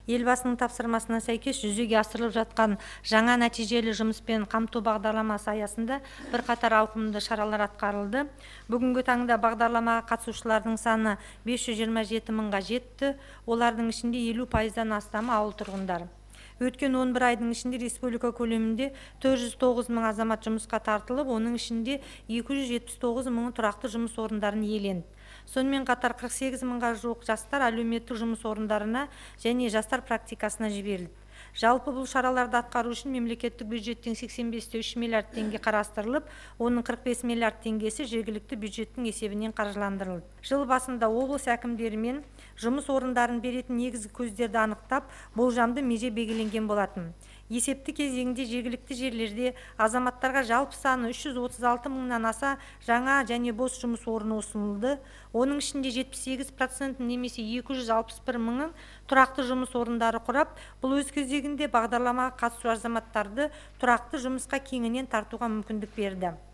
Елбасының тапсырмасына сәйкес жүзеге асырылып жатқан жаңа нәтижелі жұмыспен қамту бағдарламасы аясында бірқатар ауқымды шаралар атқарылды. Бүгінгі таңда бағдарламаға қатысушылардың саны 527 мыңға жетті. Олардың ішінде 50%-дан астамы ауыл тұрғындары. Өткен 11 айдың ішінде республика көлемінде 409 мың азамат жұмысқа тартылып, оның ішінде 279 мыңы тұрақты жұмыс орындарын иеленді. Сонымен қатар 48 мыңға жуық жастар әлеуметтік жұмыс орындарына және жастар практикасына жіберілді. Жалпы бұл шараларды атқару үшін мемлекеттік бюджеттің 85,3 миллиард теңге қарастырылып, оның 45 миллиард теңгесі жергілікті бюджеттің есебінен қаржыландырылды. Жыл басында облыс әкімдерімен жұмыс орындарын беретін негізгі көздерді анықтап, болжамды меже белгіленген болатын. Есепті кезеңде жергілікті жерлерде азаматтарға жалпы саны 336 мыңнан аса жаңа және бос жұмыс орны ұсынылды. Оның ішінде 78% немесе 261 мыңы тұрақты жұмыс орындары құрап, бұл өз кезегінде бағдарламаға қатысушы азаматтарды тұрақты жұмысқа кеңінен тартуға мүмкіндік берді.